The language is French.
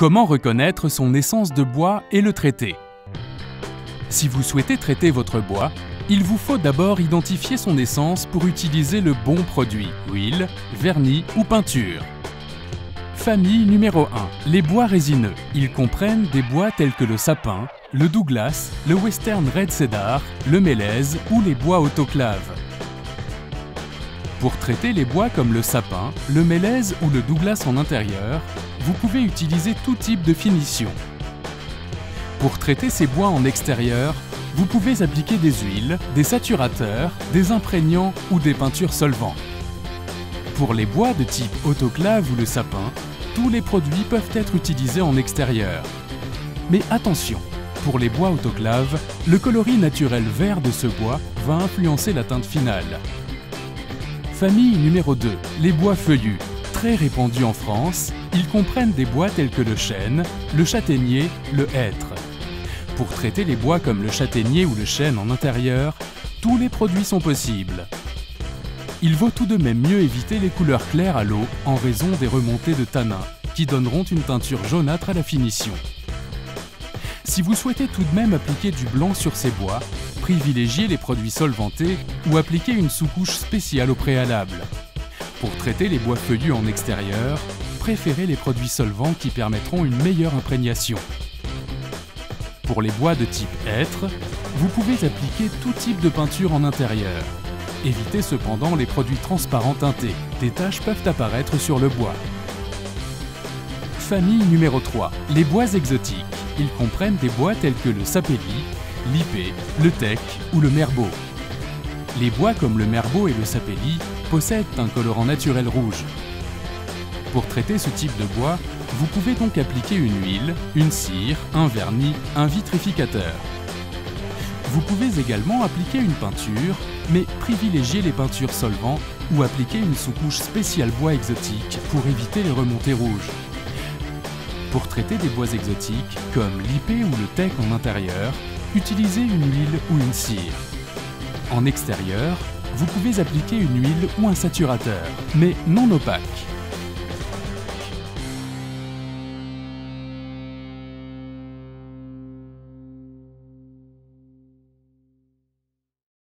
Comment reconnaître son essence de bois et le traiter? Si vous souhaitez traiter votre bois, il vous faut d'abord identifier son essence pour utiliser le bon produit, huile, vernis ou peinture. Famille numéro 1, les bois résineux. Ils comprennent des bois tels que le sapin, le Douglas, le Western Red Cedar, le mélèze ou les bois autoclaves. Pour traiter les bois comme le sapin, le mélèze ou le Douglas en intérieur, vous pouvez utiliser tout type de finition. Pour traiter ces bois en extérieur, vous pouvez appliquer des huiles, des saturateurs, des imprégnants ou des peintures solvants. Pour les bois de type autoclave ou le sapin, tous les produits peuvent être utilisés en extérieur. Mais attention, pour les bois autoclaves, le coloris naturel vert de ce bois va influencer la teinte finale. Famille numéro 2, les bois feuillus. Très répandus en France, ils comprennent des bois tels que le chêne, le châtaignier, le hêtre. Pour traiter les bois comme le châtaignier ou le chêne en intérieur, tous les produits sont possibles. Il vaut tout de même mieux éviter les couleurs claires à l'eau en raison des remontées de tanins, qui donneront une teinture jaunâtre à la finition. Si vous souhaitez tout de même appliquer du blanc sur ces bois, privilégiez les produits solvantés ou appliquez une sous-couche spéciale au préalable. Pour traiter les bois feuillus en extérieur, préférez les produits solvants qui permettront une meilleure imprégnation. Pour les bois de type hêtre, vous pouvez appliquer tout type de peinture en intérieur. Évitez cependant les produits transparents teintés, des taches peuvent apparaître sur le bois. Famille numéro 3, les bois exotiques. Ils comprennent des bois tels que le sapelli, l'ipé, le teck ou le merbeau. Les bois comme le merbeau et le sapelli possèdent un colorant naturel rouge. Pour traiter ce type de bois, vous pouvez donc appliquer une huile, une cire, un vernis, un vitrificateur. Vous pouvez également appliquer une peinture, mais privilégiez les peintures solvants ou appliquer une sous-couche spéciale bois exotique pour éviter les remontées rouges. Pour traiter des bois exotiques, comme l'ipé ou le teck en intérieur, utilisez une huile ou une cire. En extérieur, vous pouvez appliquer une huile ou un saturateur, mais non opaque.